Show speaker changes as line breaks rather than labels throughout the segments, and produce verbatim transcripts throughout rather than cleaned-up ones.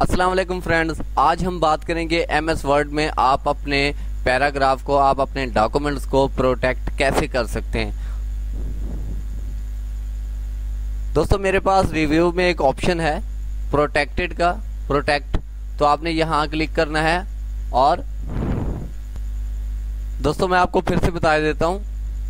अस्सलाम वालेकुम फ्रेंड्स, आज हम बात करेंगे एम एस वर्ड में आप अपने पैराग्राफ को, आप अपने डॉक्यूमेंट्स को प्रोटेक्ट कैसे कर सकते हैं। दोस्तों मेरे पास रिव्यू में एक ऑप्शन है प्रोटेक्टेड का, प्रोटेक्ट, तो आपने यहाँ क्लिक करना है। और दोस्तों मैं आपको फिर से बता देता हूँ।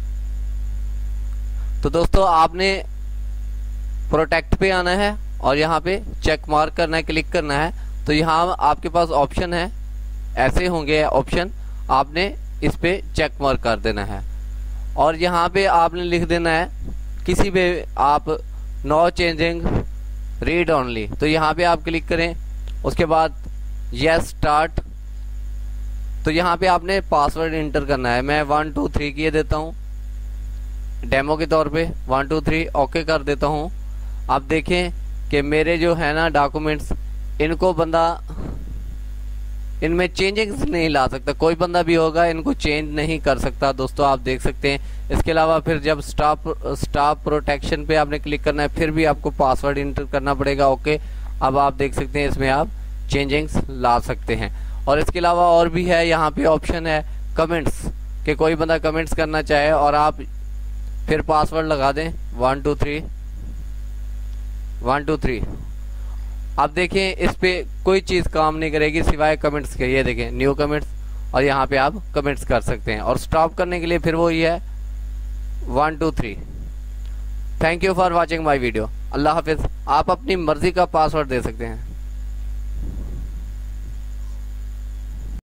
तो दोस्तों आपने प्रोटेक्ट पे आना है और यहाँ पे चेक मार्क करना है, क्लिक करना है। तो यहाँ आपके पास ऑप्शन है, ऐसे होंगे ऑप्शन, आपने इस पे चेक मार्क कर देना है। और यहाँ पे आपने लिख देना है किसी भी आप नो चेंजिंग रीड ओनली, तो यहाँ पे आप क्लिक करें। उसके बाद यस स्टार्ट, तो यहाँ पे आपने पासवर्ड इंटर करना है। मैं वन टू थ्री किए देता हूँ डेमो के तौर पे, वन टू थ्री ओके कर देता हूँ। आप देखें कि मेरे जो है ना डॉक्यूमेंट्स, इनको बंदा इनमें चेंजिंग्स नहीं ला सकता, कोई बंदा भी होगा इनको चेंज नहीं कर सकता। दोस्तों आप देख सकते हैं। इसके अलावा फिर जब स्टॉप स्टॉप प्रोटेक्शन पे आपने क्लिक करना है, फिर भी आपको पासवर्ड इंटर करना पड़ेगा। ओके, अब आप देख सकते हैं इसमें आप चेंजिंग्स ला सकते हैं। और इसके अलावा और भी है, यहाँ पे ऑप्शन है कमेंट्स, कि कोई बंदा कमेंट्स करना चाहे और आप फिर पासवर्ड लगा दें one two three one two three. अब देखें इस पे कोई चीज़ काम नहीं करेगी सिवाय कमेंट्स के। ये देखें न्यू कमेंट्स, और यहाँ पे आप कमेंट्स कर सकते हैं। और स्टॉप करने के लिए फिर वो ये है one two three. Thank you for watching my video. अल्लाह हाफिज़। आप अपनी मर्जी का पासवर्ड दे सकते हैं।